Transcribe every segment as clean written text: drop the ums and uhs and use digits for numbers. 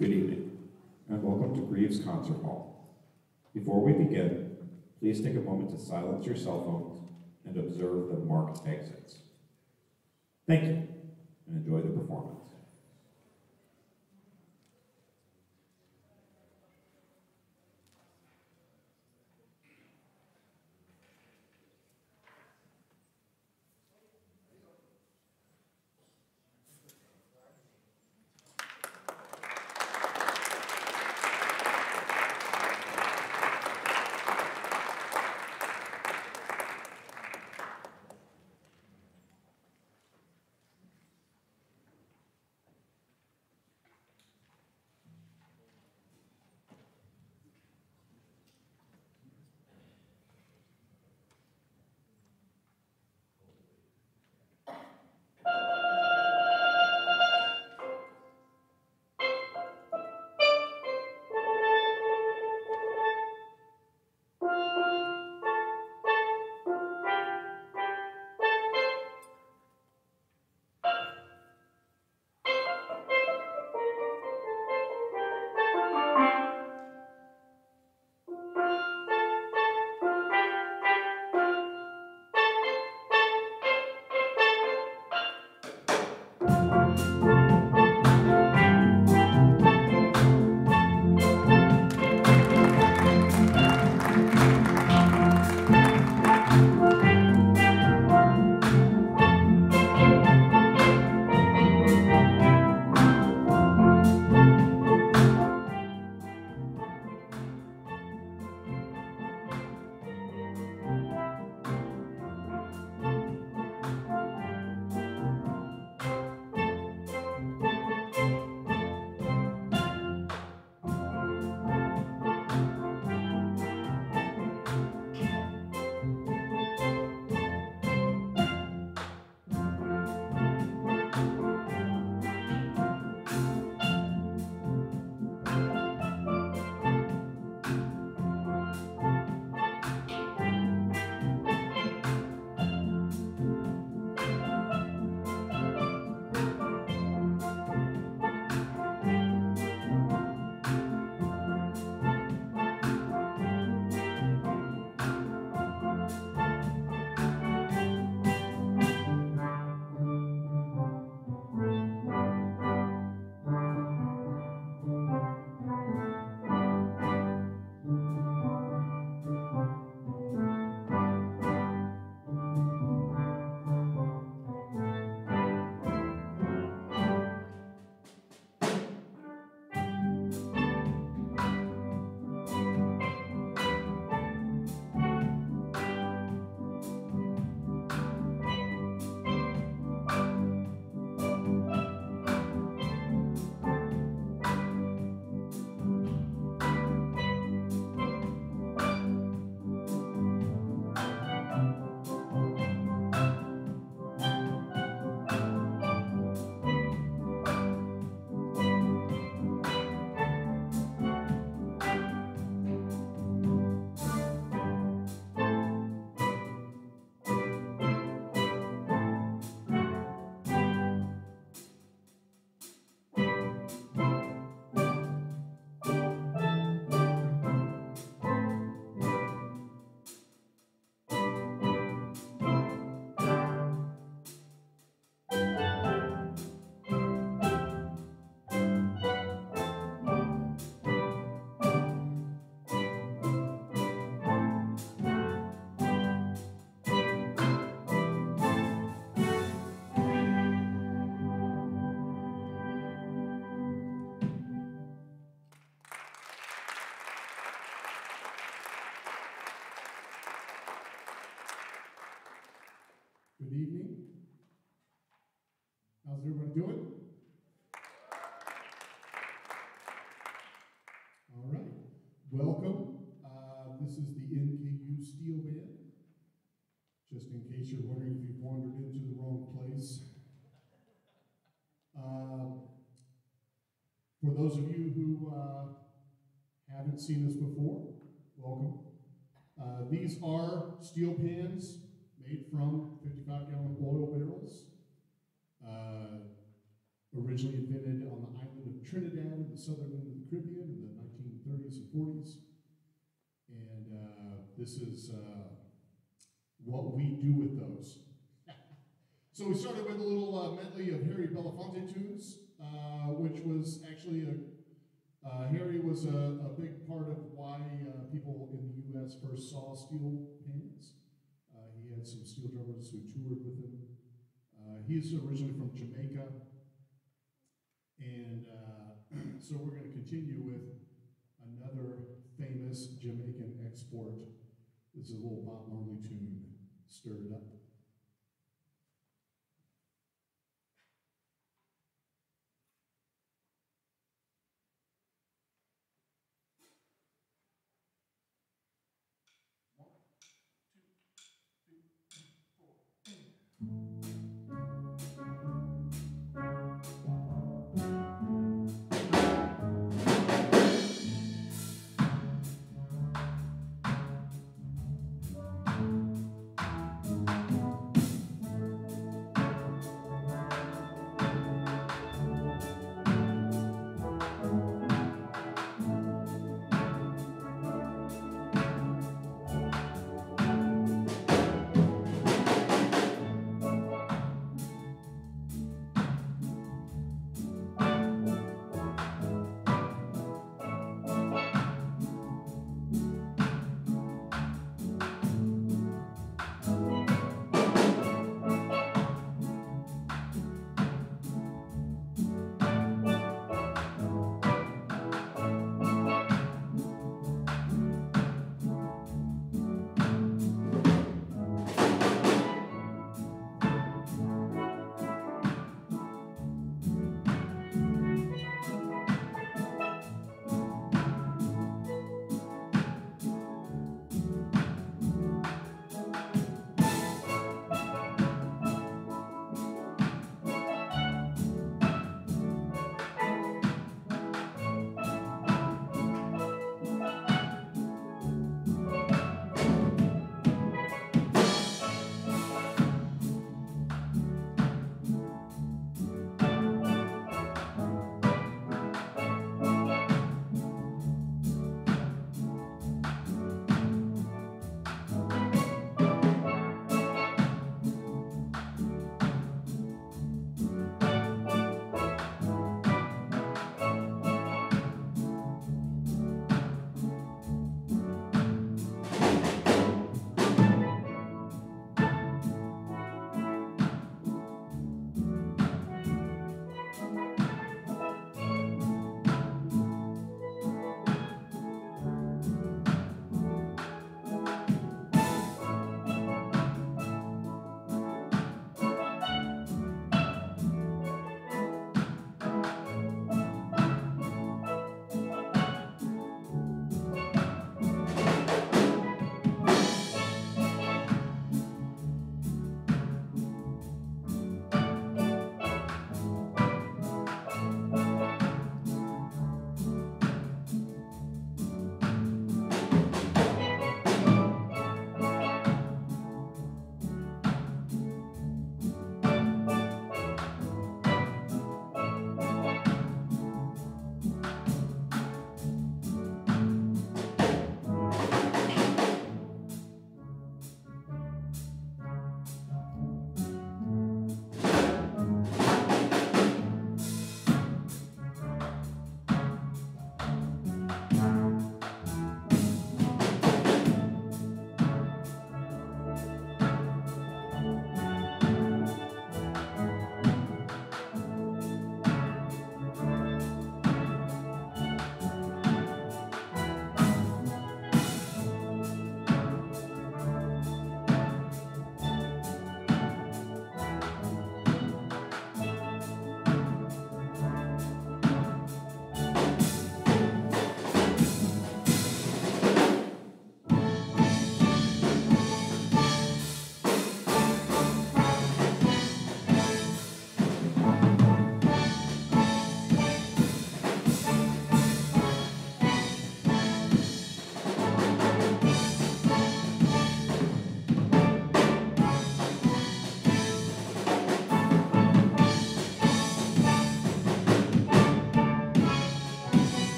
Good evening, and welcome to Greaves Concert Hall. Before we begin, please take a moment to silence your cell phones and observe the marked exits. Thank you, and enjoy the performance. Good evening. How's everybody doing? All right. Welcome. This is the NKU Steel Band. Just in case you're wondering if you've wandered into the wrong place. For those of you who haven't seen us before, welcome. These are steel pans made from 55-gallon oil barrels, originally invented on the island of Trinidad and the southern end of the Caribbean in the 1930s and 40s. And this is what we do with those. So we started with a little medley of Harry Belafonte tunes, which was actually Harry was a big part of why people in the U.S. first saw steel bands. He had some steel drummers who toured with him. He's originally from Jamaica. And so we're going to continue with another famous Jamaican export. This is a little Bob Marley tune, Stir It Up.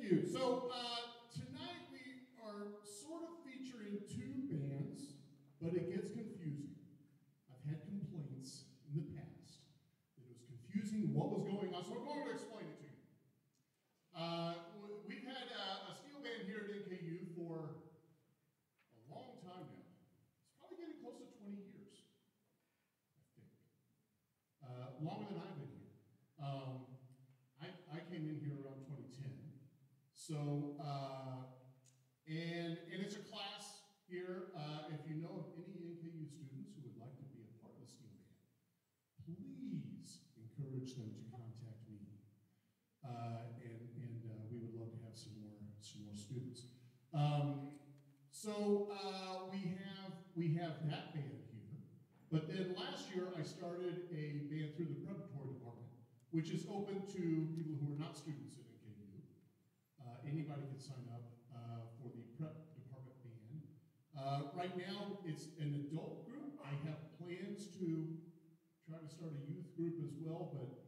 you. So tonight we are sort of featuring two bands, but it gets confusing. I've had complaints in the past that it was confusing what was going on, so I'm going to explain it to you. We've had a steel band here at NKU for a long time now. It's probably getting close to 20 years, I think. Longer than I've been here. I came in here around 2010. So, and it's a class here. If you know of any NKU students who would like to be a part of the steel band, please encourage them to contact me. And we would love to have some more students. We have that band here. But then last year I started a band through the preparatory department, which is open to people who are not students at NKU. Anybody can sign up for the prep department band. Right now it's an adult group. I have plans to try to start a youth group as well, but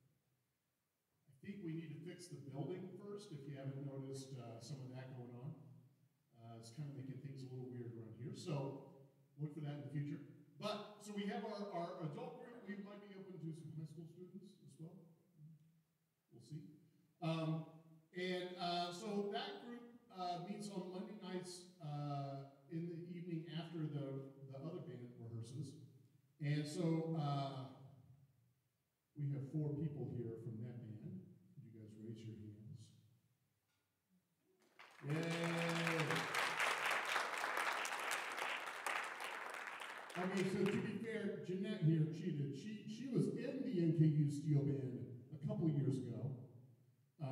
I think we need to fix the building first, if you haven't noticed some of that going on. It's kind of making things a little weird around here, so look for that in the future. But, so we have our adult group. We might be open to some high school students as well. We'll see. So that group meets on Monday nights in the evening after the other band rehearses. And so we have 4 people here from that band. Could you guys raise your hands? Yay! Okay, so to be fair, Jeanette here cheated. She was in the NKU Steel Band a couple of years ago. It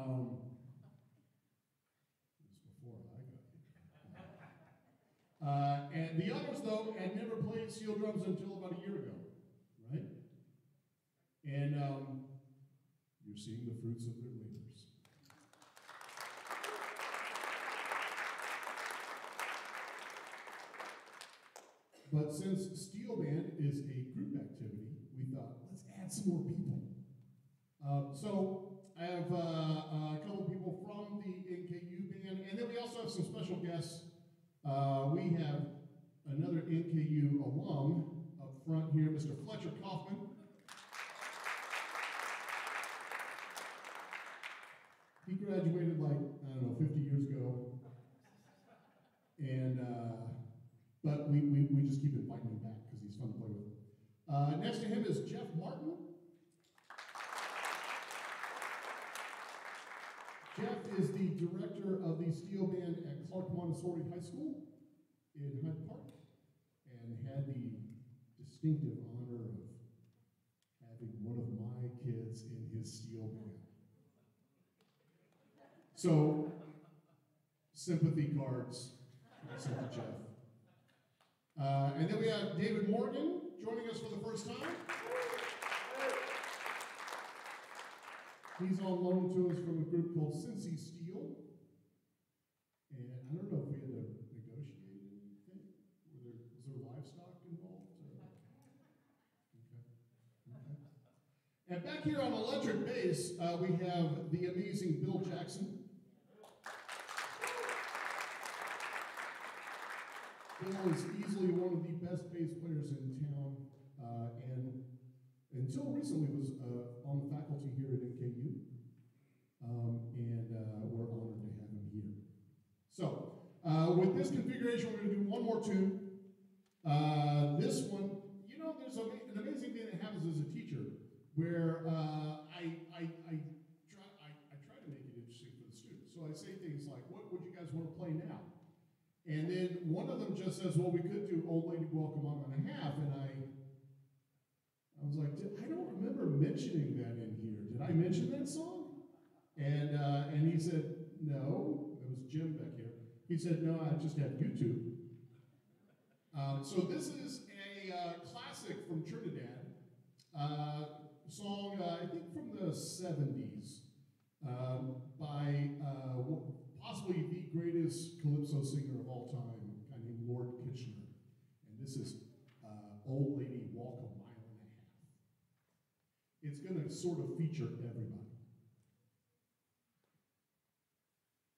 was before I got here. And the others, though, had never played steel drums until about a year ago, right? And you're seeing the fruits of their labors. But since steel band is a group activity, we thought, let's add some more people. So I have a couple people from the NKU band, and then we also have some special guests. We have another NKU alum up front here, Mr. Fletcher Kaufman. He graduated like, I don't know, 50 years ago. And, but we just keep inviting him back because he's fun to play with. Next to him is Jeff Martin. Jeff is the director of the steel band at Clark Montessori High School in Hyde Park and had the distinctive honor of having one of my kids in his steel band. So, sympathy cards sent to Jeff. And then we have David Morgan joining us for the first time. He's on loan to us from a group called Cincy Steel. And I don't know if we had to negotiate anything. Was there livestock involved? Okay. And back here on electric bass, we have the amazing Bill Jackson. Bill is easily one of the best bass players in town, and until recently was on the faculty here at NKU, and we're honored to have him here. So, with this configuration, we're going to do one more tune. This one, you know, there's an amazing thing that happens as a teacher, where I try to make it interesting for the students. So I say things like, what would you guys want to play now? And then one of them just says, well, we could do Old Lady Walk a Mile and a Half. And I was like, I don't remember mentioning that in here. Did I mention that song? And he said, no. It was Jim back here. He said, no, I just have YouTube. So this is a classic from Trinidad. Song, I think from the 70s, by possibly the greatest calypso singer of all time, a guy named Lord Kitchener. And this is Old Lady Walk a Mile and a Half. It's going to sort of feature everybody.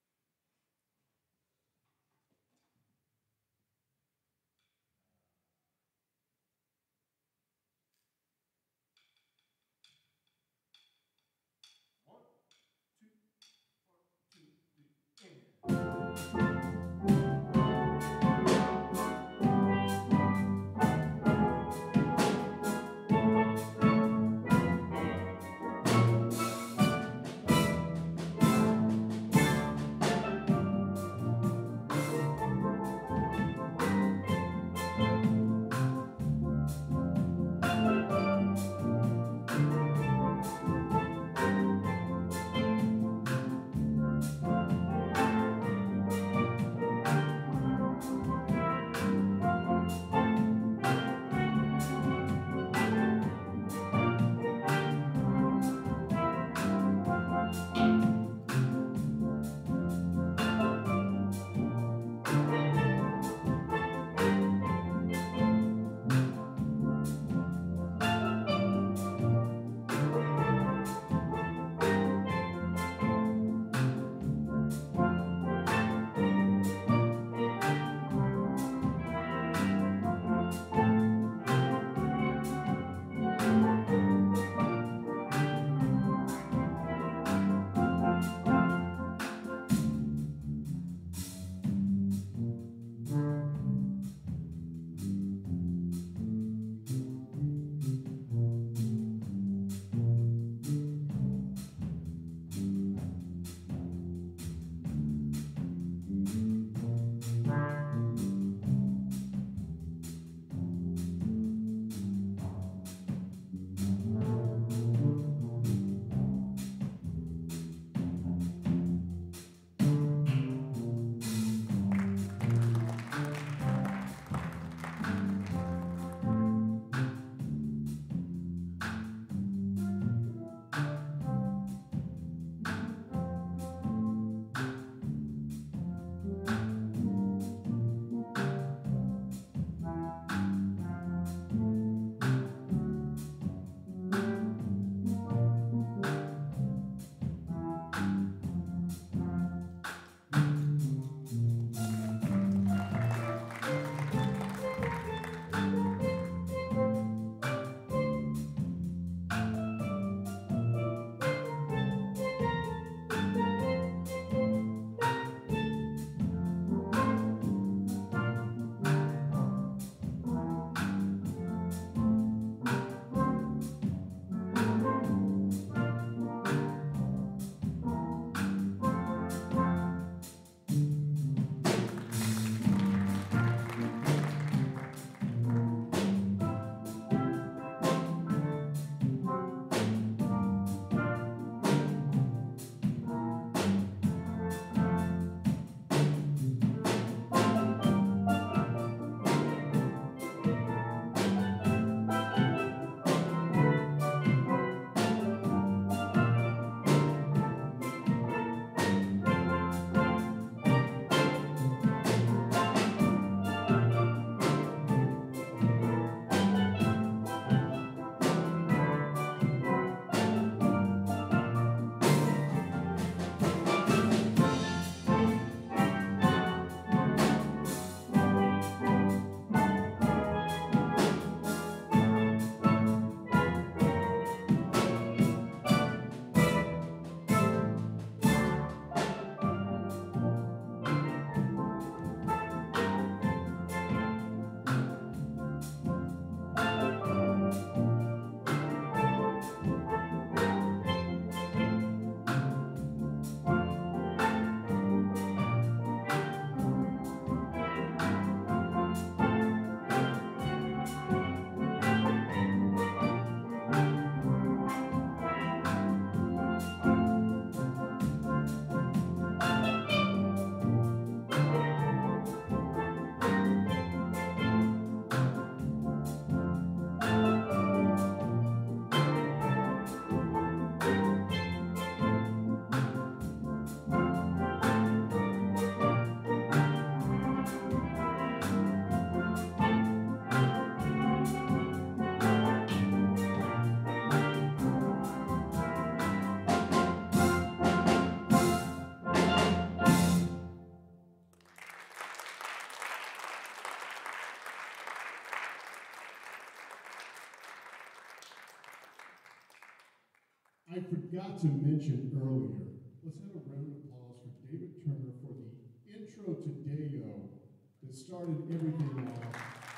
I forgot to mention earlier, let's have a round of applause for David Turner for the intro to Deo that started everything off.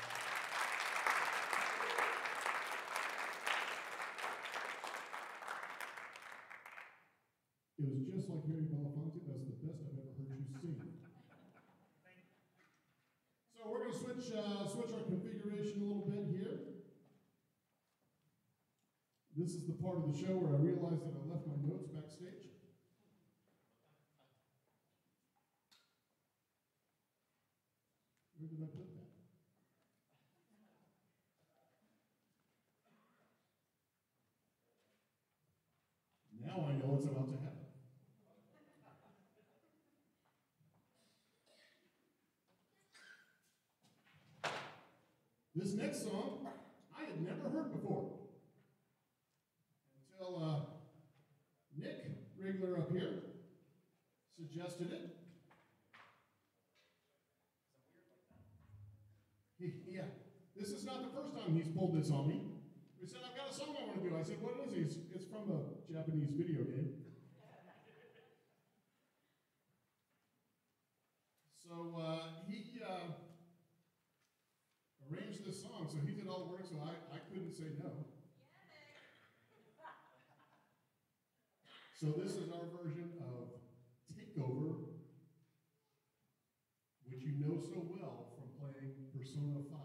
It was just like Harry Belafonte. That's the best I've ever heard you sing. So we're going to switch our configuration a little bit here. This is the part of the show where I realized that I left my notes backstage. Where did I put that? Now I know what's about to happen. This next song I had never heard before until Nick Rigler up here suggested it. Yeah, this is not the first time he's pulled this on me. He said, I've got a song I want to do. I said, what is it? It's from a Japanese video game. So he arranged this song, so he did all the work, so I couldn't say no. So this is our version of Takeover, which you know so well from playing Persona 5.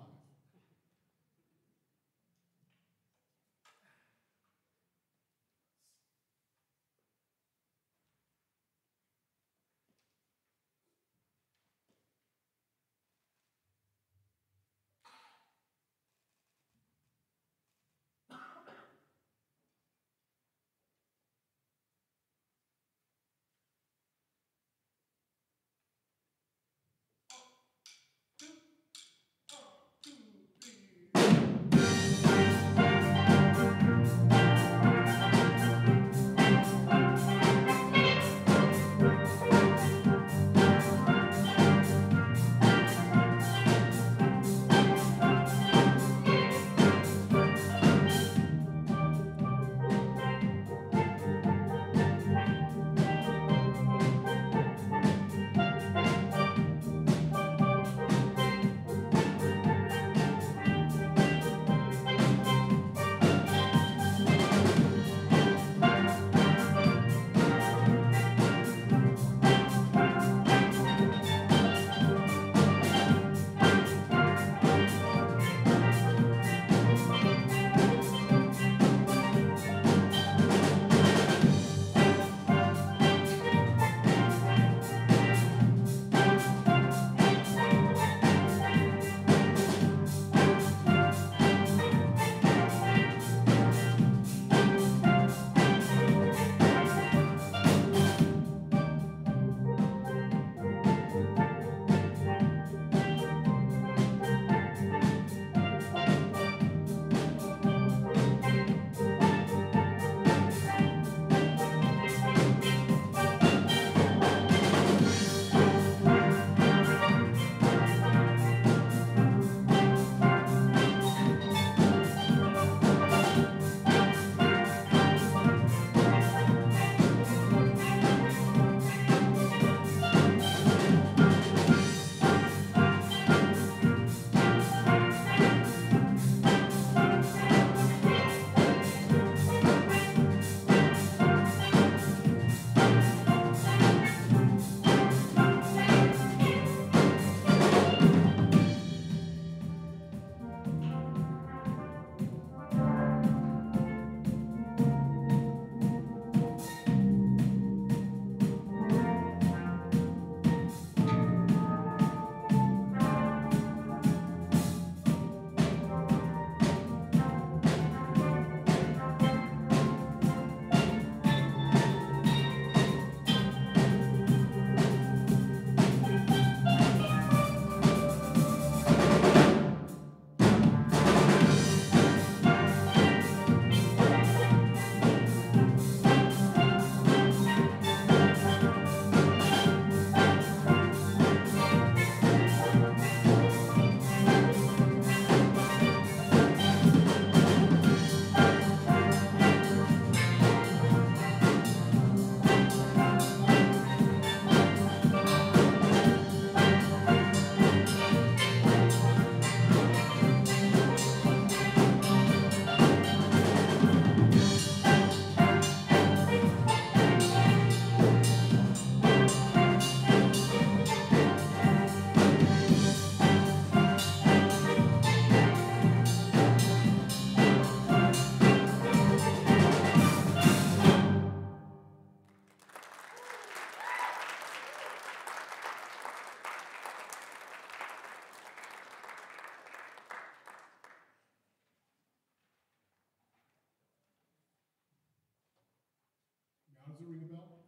Does it ring a bell?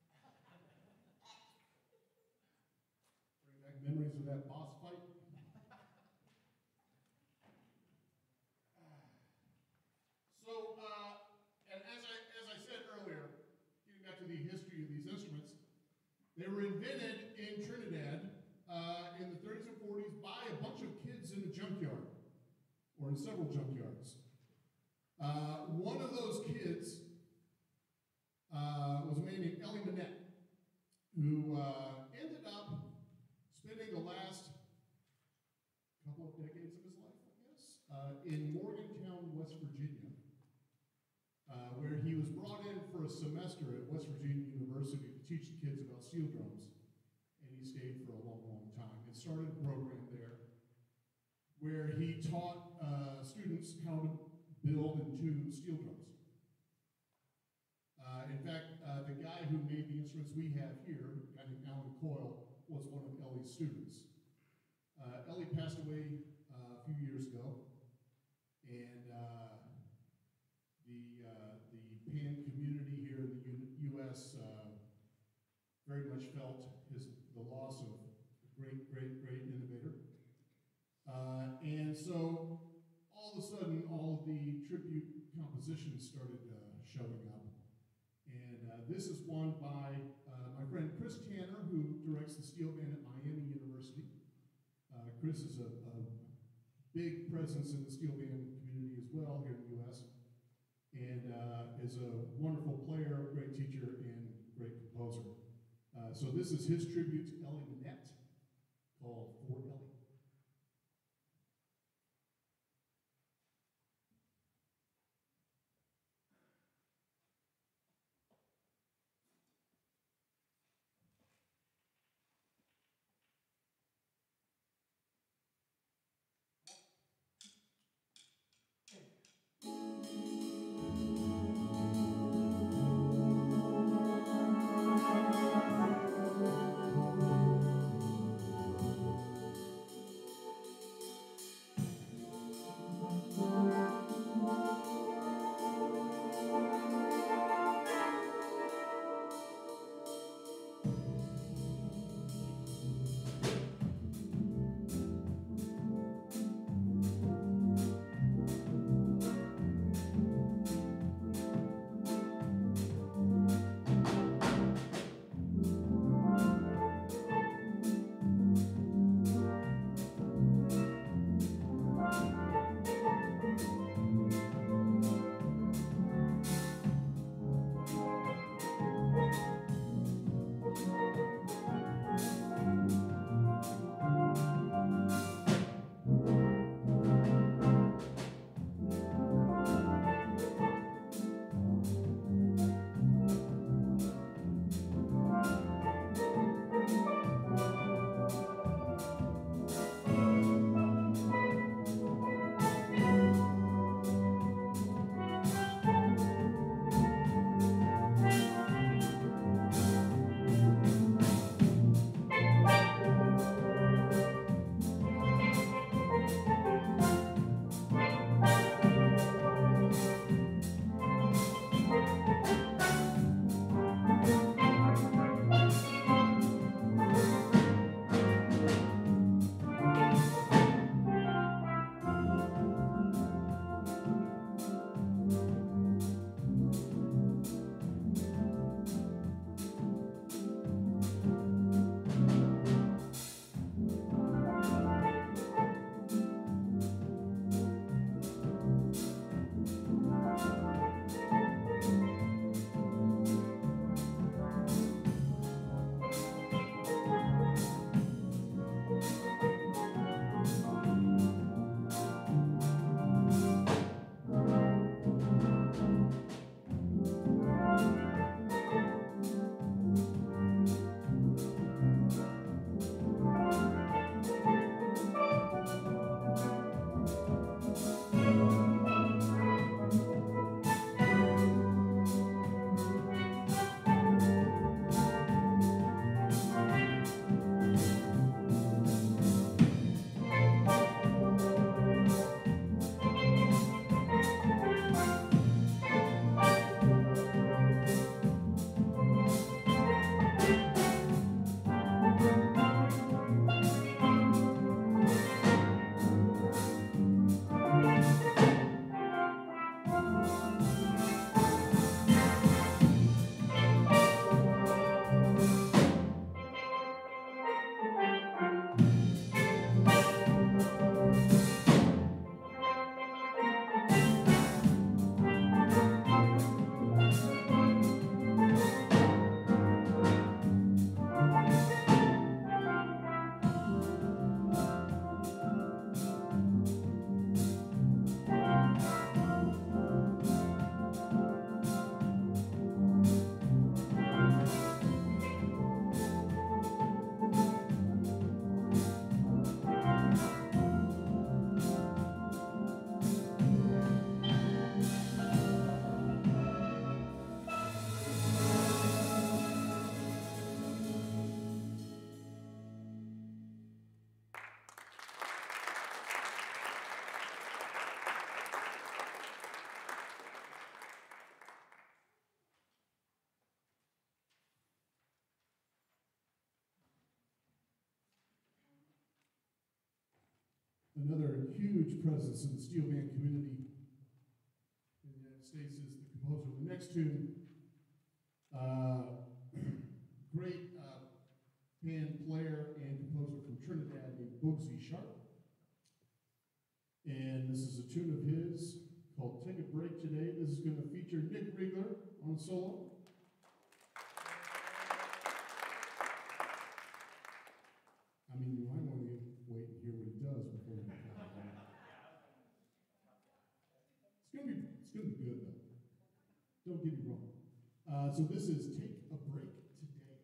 Bring back memories of that boss fight. So, and as I said earlier, getting back to the history of these instruments, they were invented in Trinidad in the 30s and 40s by a bunch of kids in a junkyard, or in several junkyards. One of those kids was a man named Ellie Manette, who ended up spending the last couple of decades of his life, I guess, in Morgantown, West Virginia, where he was brought in for a semester at West Virginia University to teach the kids about steel drums. And he stayed for a long, long time and started a program there where he taught students how to build and tune steel drums. In fact, the guy who made the instruments we have here, a guy named Alan Coyle, was one of Ellie's students. Ellie passed away a few years ago, and the pan community here in the U.S. Very much felt the loss of a great, great, great innovator. And so, all of a sudden, all of the tribute compositions started showing up. And this is one by my friend Chris Tanner, who directs the steel band at Miami University. Chris is a big presence in the steel band community as well here in the U.S. and is a wonderful player, great teacher, and great composer. So this is his tribute to Ellie Manette, called For Ellie. another huge presence in the steel band community in the United States, is the composer of the next tune. Great band player and composer from Trinidad named Bugsy Sharp. And this is a tune of his called Take a Break Today. This is going to feature Nick Riegler on solo. I mean, you might want to wait and hear what he does before you come on. It's gonna be good though. Don't get me wrong. So this is Take a Break Today.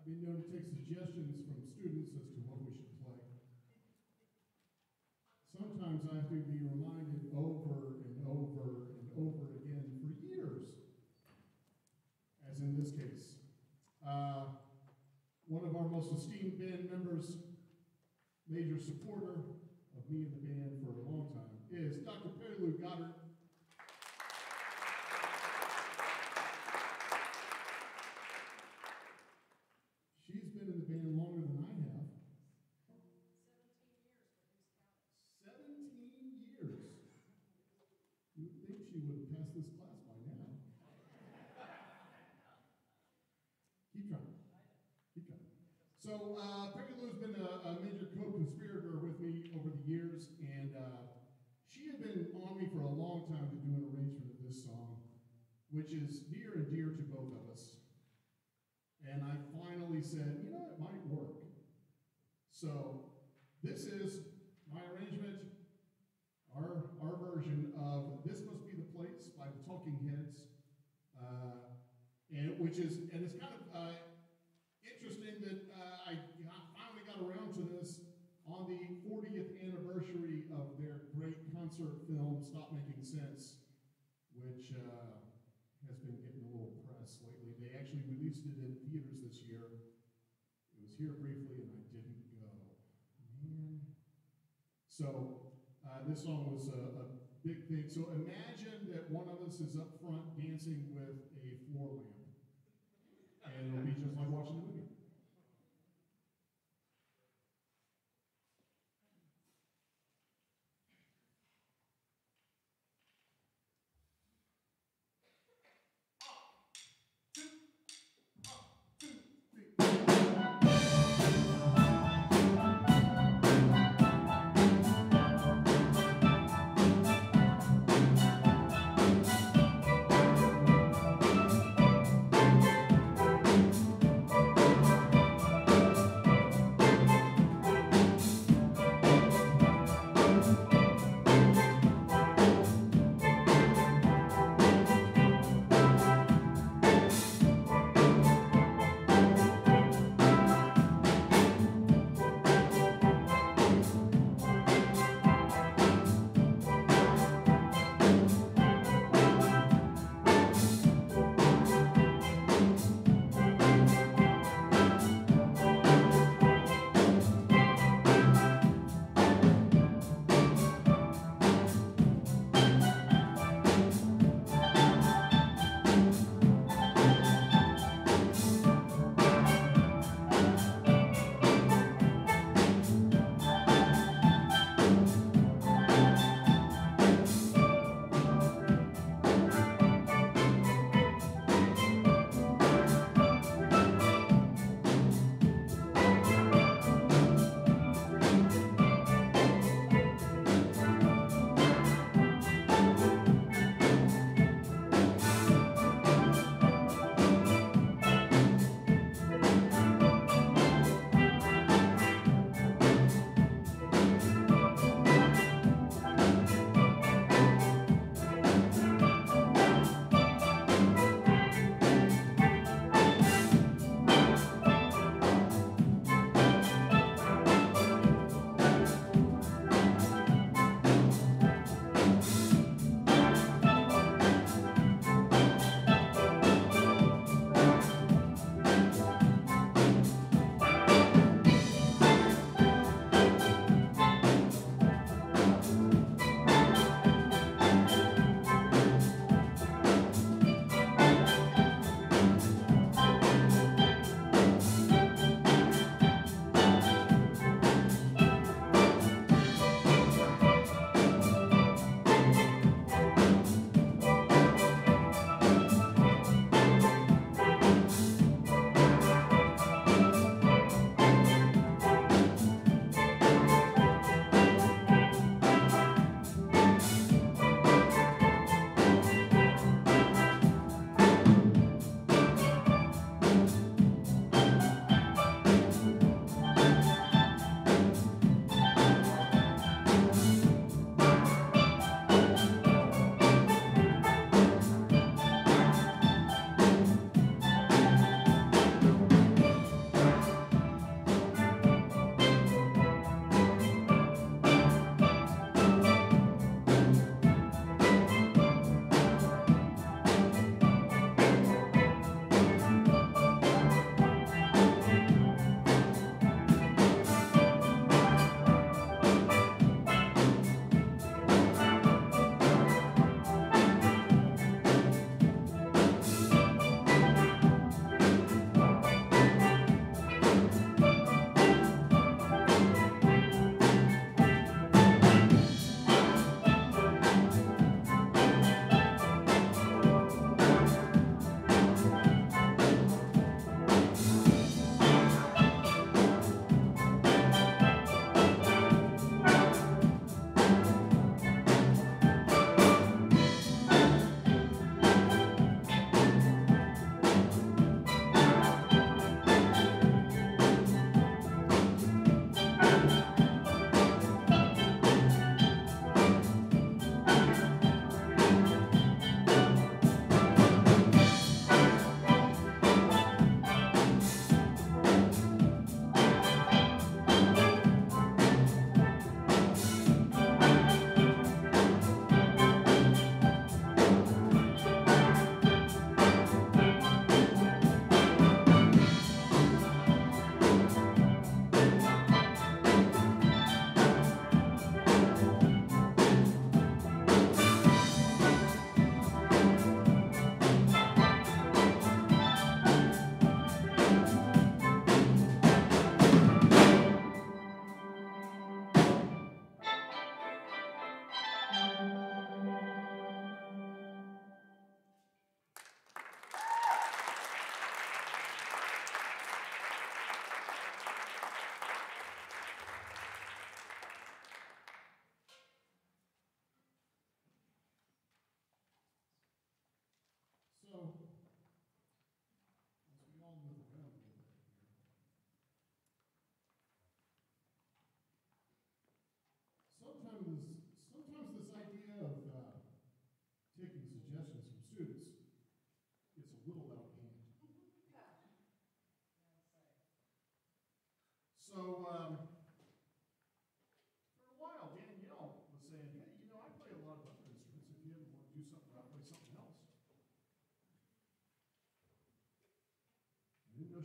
been known to take suggestions from students as to what we should play. Sometimes I have to be reminded over and over and over again for years, as in this case. One of our most esteemed band members, major supporter of me and the band for a long time, is Dr. Perry Lou Goddard. She's been in the band longer than I have. 17 years. You would think she would have passed this class by now. Keep trying. Keep trying. So, Perry Lou's been a major co-conspirator with me over the years, and she had been on me for a long time to do an arrangement of this song, which is near and dear to both of us. And I finally said, you know, it might work. So, this is my arrangement, our version of This Must Be the Place by the Talking Heads, and it's kind of interesting that I finally got around to this on the 40th anniversary of their great concert film, Stop Making Sense, which has been getting a little press lately. They actually released it in theaters this year. It was here briefly, and I didn't go. Man. So this song was a big thing. So imagine that one of us is up front dancing with a floor lamp, and it'll be just like watching a movie.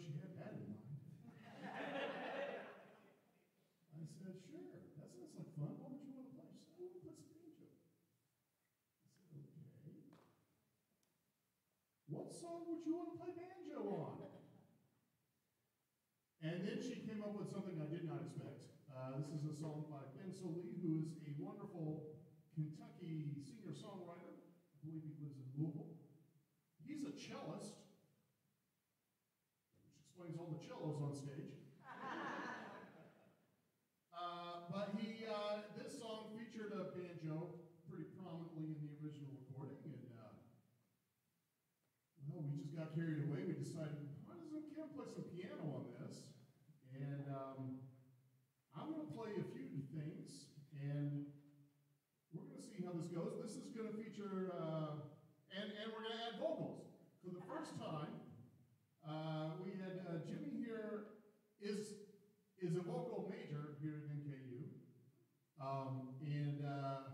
she had that in mind. I said, sure, that sounds like fun. What would you want to play? She said, I want to play some banjo. I said, okay. What song would you want to play banjo on? And then she came up with something I did not expect. This is a song by Ben Sollee, who is a wonderful Kentucky singer-songwriter. I believe he lives in Louisville. He's a cellist, which explains all the cellos on stage. But this song featured a banjo pretty prominently in the original recording, and well, we just got carried away. We decided, why doesn't Kim play some piano on this? And I'm going to play a few things, and we're going to see how this goes. This is going to feature, and we're going to add vocals. For the first time, we had Jimmy here is a vocal major here at NKU. And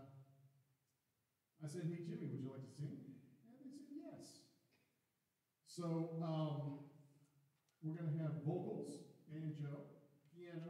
I said, hey, Jimmy, would you like to sing? And they said, yes. So we're going to have vocals, banjo, piano.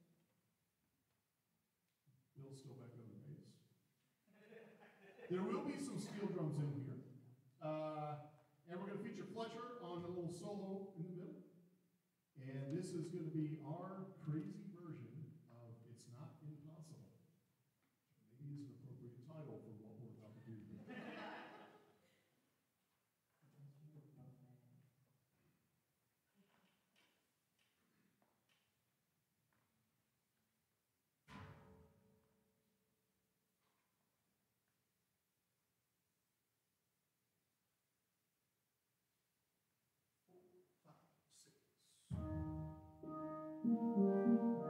Bill's still back on the bass. There will be some steel drums in here. And we're going to feature Fletcher on a little solo in the middle. And this is going to be our crazy version of It's Not Impossible. Maybe is an appropriate title for what we're about to do here. Four, five, six.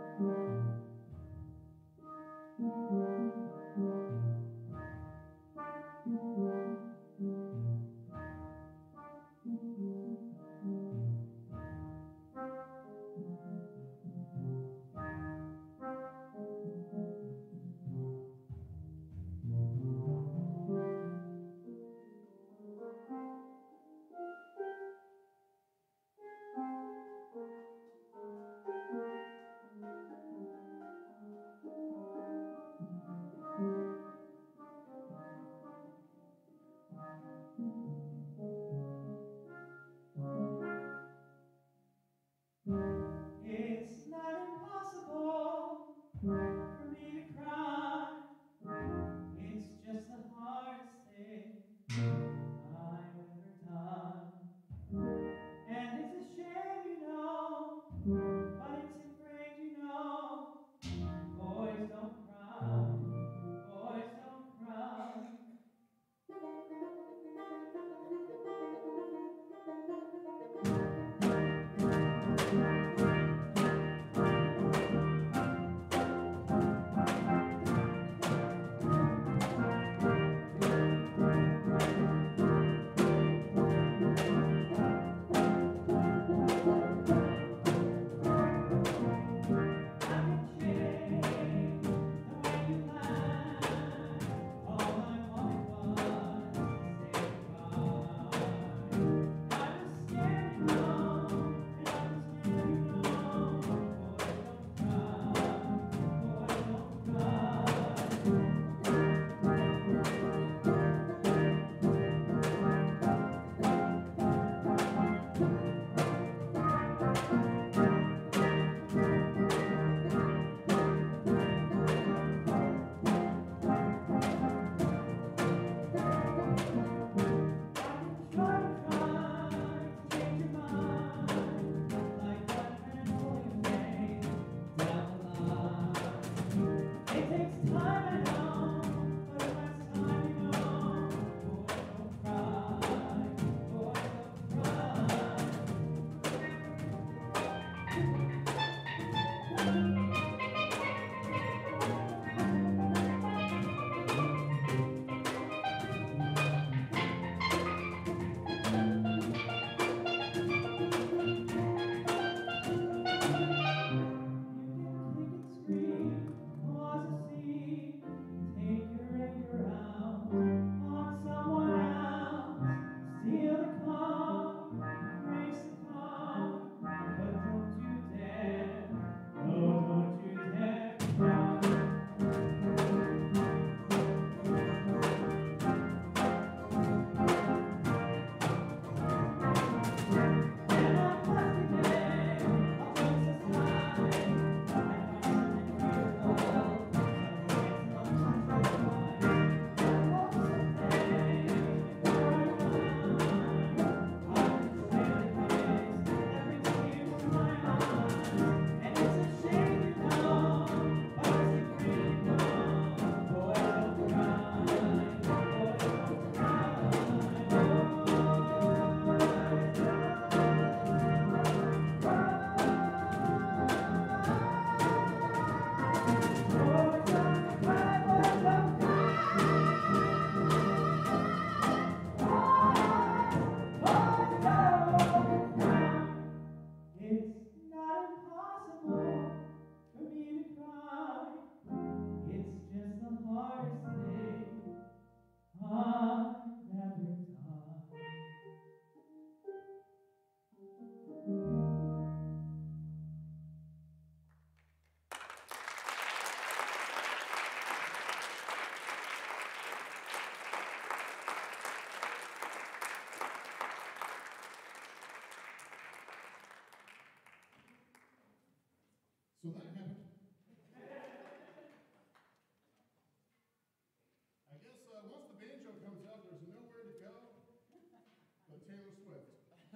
Taylor Swift.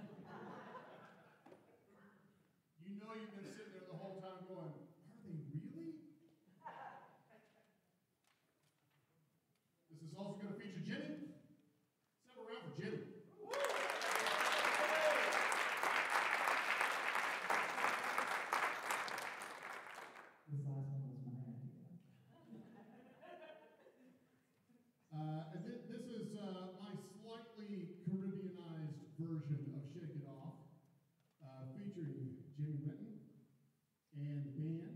You know you've been sitting there the whole time going, are they really? This is also going to feature Jenny. Let's have a round for Jenny. This last one was my idea. This is my slightly Caribbeanized version of Shake It Off, featuring Jimmy Benton and the band.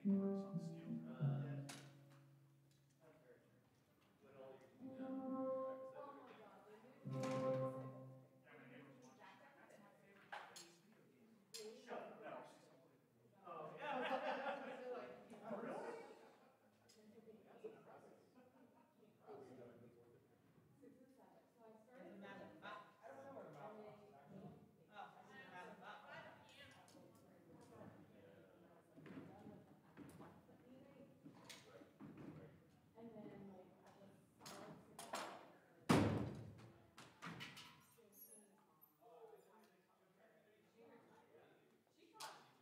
Alex on stage.